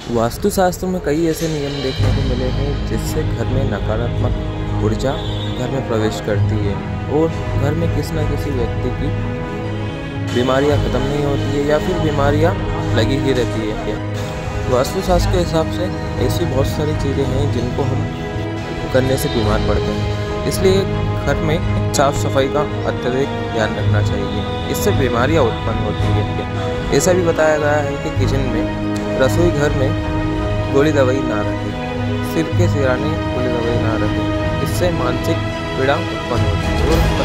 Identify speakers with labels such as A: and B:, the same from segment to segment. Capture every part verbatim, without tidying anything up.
A: वास्तुशास्त्र में कई ऐसे नियम देखने को मिले हैं जिससे घर में नकारात्मक ऊर्जा घर में प्रवेश करती है और घर में किसी न किसी व्यक्ति की बीमारियां खत्म नहीं होती है या फिर बीमारियां लगी ही रहती है। वास्तुशास्त्र के हिसाब से ऐसी बहुत सारी चीज़ें हैं जिनको हम करने से बीमार पड़ते हैं, इसलिए घर में साफ सफाई का अत्यधिक ध्यान रखना चाहिए। इससे बीमारियां उत्पन्न होती है। ऐसा भी बताया गया है कि किचन में रसोई घर में गोली दवाई ना रखें, सिर के सिराने गोली दवाई ना रखें, इससे मानसिक पीड़ा उत्पन्न होती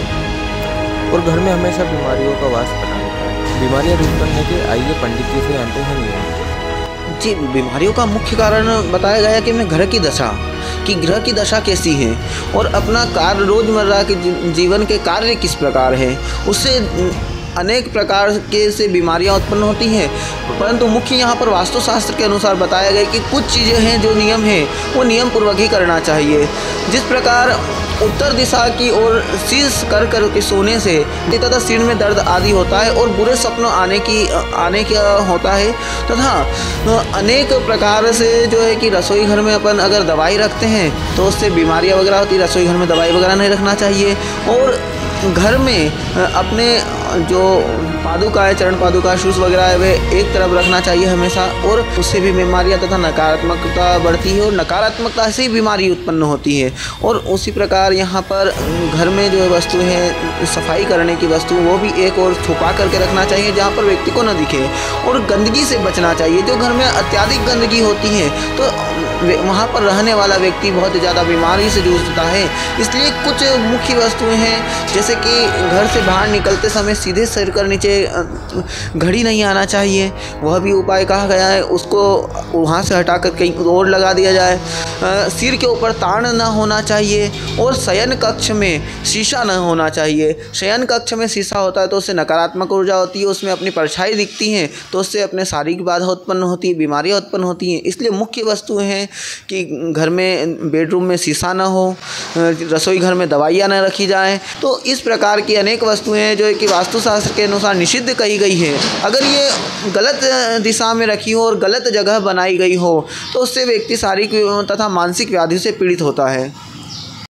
A: है और घर में हमेशा बीमारियों का वास बना रहता है। बीमारियां दूर करने के आइए पंडित जी से जानते हैं नियम।
B: जी, बीमारियों का मुख्य कारण बताया गया कि मैं घर की दशा कि ग्रह की दशा कैसी है और अपना कार्य रोजमर्रा के जीवन के कार्य किस प्रकार है, उससे अनेक प्रकार के से बीमारियां उत्पन्न होती हैं। परंतु मुख्य यहाँ पर वास्तुशास्त्र के अनुसार बताया गया कि कुछ चीज़ें हैं जो नियम हैं वो नियम पूर्वक ही करना चाहिए। जिस प्रकार उत्तर दिशा की ओर शीर्ष कर कर के सोने से तथा सिर में दर्द आदि होता है और बुरे सपने आने की आने का होता है तथा अनेक प्रकार से जो है कि रसोई घर में अपन अगर दवाई रखते हैं तो उससे बीमारियां वगैरह होती है। रसोई घर में दवाई वगैरह नहीं रखना चाहिए और घर में अपने जो पादुका है, चरण पादुका, शूज वगैरह है वे एक तरफ रखना चाहिए हमेशा और उससे भी बीमारियां तथा नकारात्मकता बढ़ती है और नकारात्मकता से ही बीमारी उत्पन्न होती है। और उसी प्रकार यहाँ पर घर में जो वस्तु है सफाई करने की वस्तु वो भी एक और छुपा करके रखना चाहिए जहाँ पर व्यक्ति को न दिखे और गंदगी से बचना चाहिए। जो घर में अत्यधिक गंदगी होती है तो वहाँ पर रहने वाला व्यक्ति बहुत ज़्यादा बीमारी से जूझता है। इसलिए कुछ मुख्य वस्तुएं हैं जैसे कि घर से बाहर निकलते समय सीधे सिर कर नीचे घड़ी नहीं आना चाहिए, वह भी उपाय कहा गया है। उसको वहाँ से हटाकर कहीं और लगा दिया जाए। सिर के ऊपर ताड़ न होना चाहिए और शयन कक्ष में शीशा न होना चाहिए। शयन कक्ष में शीशा होता है तो उससे नकारात्मक ऊर्जा होती है, उसमें अपनी परछाई दिखती हैं तो उससे अपने शारीरिक बाधा उत्पन्न होती है, बीमारियाँ उत्पन्न होती हैं। इसलिए मुख्य वस्तुएं हैं कि घर में बेडरूम में शीशा ना हो, रसोई घर में दवाइयाँ न रखी जाएँ। तो इस प्रकार की अनेक वस्तुएं हैं जो कि वास्तुशास्त्र के अनुसार निषिद्ध कही गई है। अगर ये गलत दिशा में रखी हो और गलत जगह बनाई गई हो तो उससे व्यक्ति शारीरिक तथा मानसिक व्याधि से पीड़ित होता है।